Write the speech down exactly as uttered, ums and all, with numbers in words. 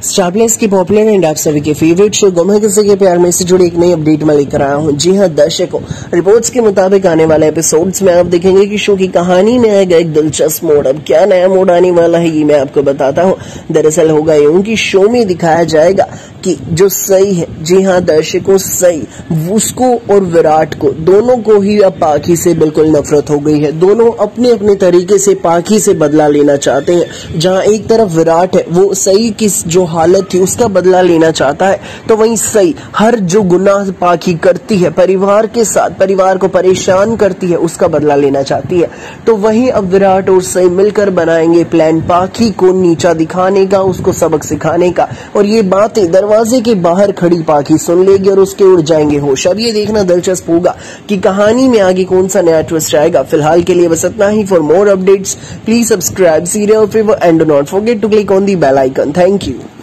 Star Plus की popular and आप सभी के फेवरेट शो ghum है किसी के प्यार में से जुड़ी एक नई अपडेट में लेकर आया हूं। जी हां दर्शकों, रिपोर्ट्स के मुताबिक आने वाले एपिसोड्स में आप देखेंगे कि शो की कहानी में आएगा एक दिलचस्प मोड़। अब क्या नया मोड़ आने वाला है ये मैं आपको बताता हूं। दरअसल होगा यूं कि शो में दिखाया जाएगा कि जो सई है, जी हां दर्शकों, सई, उसको और विराट को दोनों को ही अब पाखी से बिल्कुल नफरत हो गई है। दोनों अपने अपने तरीके से पाखी से बदला लेना चाहते हैं। जहां एक तरफ विराट है, वो सई की जो हालत थी उसका बदला लेना चाहता है, तो वहीं सई हर जो गुनाह पाखी करती है, परिवार के साथ परिवार को परेशान करती है, उसका बदला लेना चाहती है। तो वहीं अब विराट और सई मिलकर बनाएंगे प्लान पाखी को नीचा दिखाने का, उसको सबक सिखाने का। और ये बातें दरवाजे के बाहर खड़ी पाखी सुन लेगी और उसके उड़ जाएंगे होश। अब ये देखना दिलचस्प होगा कि कहानी में आगे कौन सा नया ट्विस्ट आएगा। फिलहाल के लिए बस इतना ही। For more updates please subscribe Serial Fever and do not forget to click on the bell icon. Thank you.